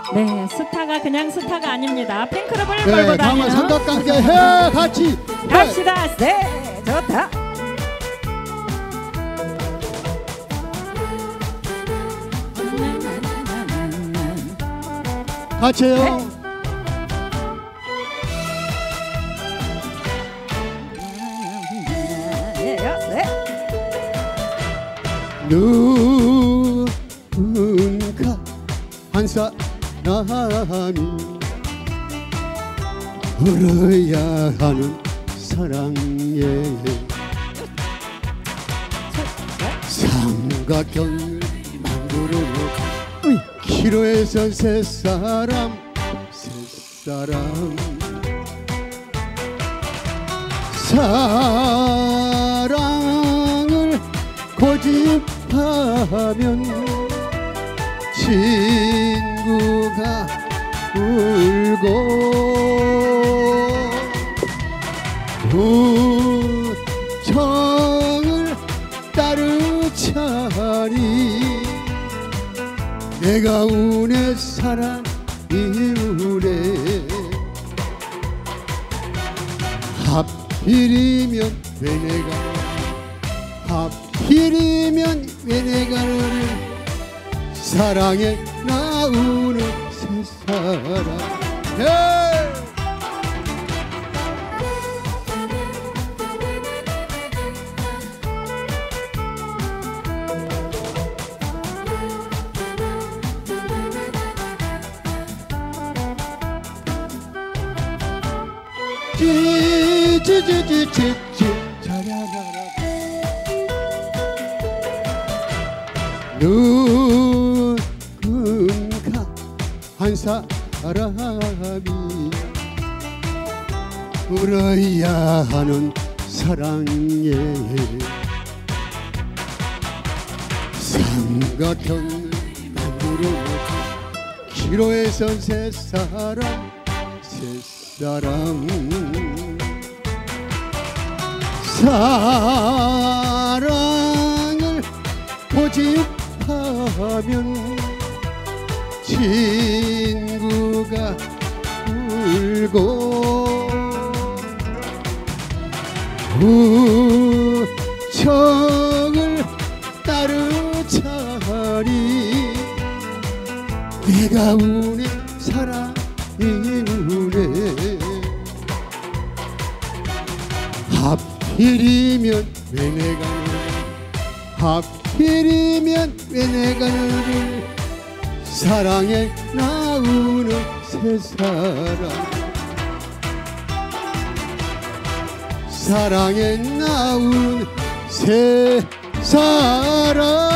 네, 스타가 그냥 스타가 아닙니다. 팬클럽을 네, 걸고 다음은 다니는 삼각관계 해 같이 갑시다. 네, 좋다. 같이 해요. 네, 네. 누군가 한 사람이 울어야 하는 사랑에 삼각형을 만들어 키로에서 세 사람 사랑을 고집하면 친구가 울고 우정을 따르자니 내가 우네 사랑이 우네 하필이면 왜 내가 하필이면 왜 내가 너를 사랑에 나오는 새 사람 찌찌찌찌찌찌 자라라라 누군가 한 사람이 울어야 하는 사랑에 삼각형을 만들어 키로에서 세 사람 사랑을 고집하면 친구가 울고 우정을 따르자니 내가 우네 사랑이 우네 하필이면 왜 내가 너를 하필이면 왜 내가 너를 사랑에 나오는 새 사람 사랑에 나오는 새 사람